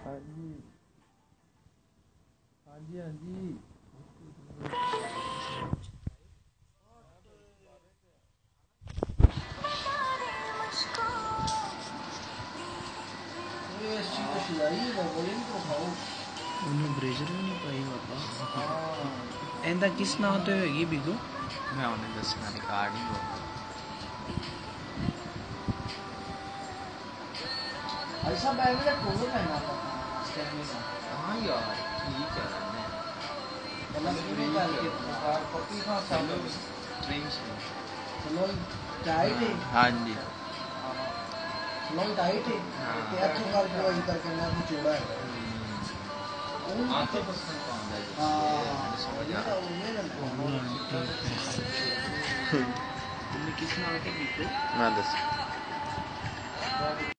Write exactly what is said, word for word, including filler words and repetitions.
हाँ जी हाँ जी हाँ जी ਉਹਨੂੰ ਬ੍ਰੇਜ਼ਰ ਵੀ ਨਹੀਂ ਪਾਈ ਬਾਬਾ ਇਹਦਾ ਕਿਸ ਨਾਂ ਤੇ ਹੋਏਗੀ ਬਿਗੋ मैं उन्हें दसना रिकॉर्ड ही बोलूँ ऐसा बैग में फोटो पहना था हाँ यार ठीक है मैंने मतलब पूरी करके कार कॉपी का चलो ड्रीम्स में चलो टाइट है हाँ जी चलो टाइट है क्या तो करके वही करके मैं भी जोड़ा है आंखें पसंद कौन है हाँ समझ आ वो मेरा तुमने किस नाम के बिको मैं दस